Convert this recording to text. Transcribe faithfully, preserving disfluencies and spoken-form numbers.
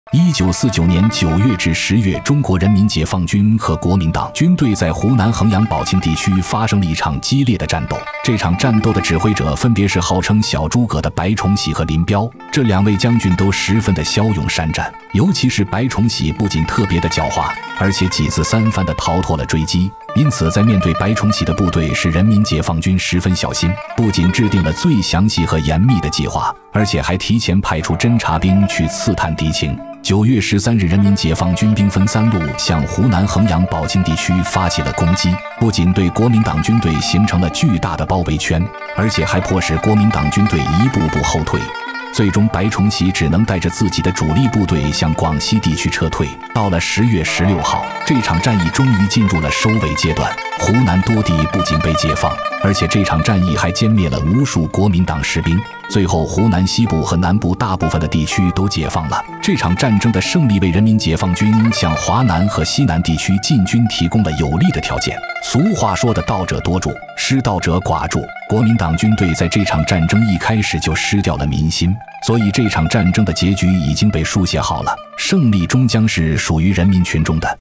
一九四九年九月至十月，中国人民解放军和国民党军队在湖南衡阳宝庆地区发生了一场激烈的战斗。这场战斗的指挥者分别是号称小诸葛的白崇禧和林彪，这两位将军都十分的骁勇善战，尤其是白崇禧不仅特别的狡猾，而且几次三番的逃脱了追击。因此在面对白崇禧的部队时，人民解放军十分小心，不仅制定了最详细和严密的计划，而且还提前派出侦察兵去刺探敌情。九月十三日，人民解放军兵分三路向湖南衡阳宝庆地区发起了攻击，不仅对国民党军队形成了巨大的包围圈，而且还迫使国民党军队一步步后退。最终白崇禧只能带着自己的主力部队向广西地区撤退。到了十月十六号，这场战役终于进入了收尾阶段，湖南多地不仅被解放，而且这场战役还歼灭了无数国民党士兵。最后湖南西部和南部大部分的地区都解放了。这场战争的胜利为人民解放军向华南和西南地区进军提供了有利的条件。俗话说的道者多助，失道者寡助，国民党军队在这场战争一开始就失掉了民心，所以这场战争的结局已经被书写好了，胜利终将是属于人民群众的。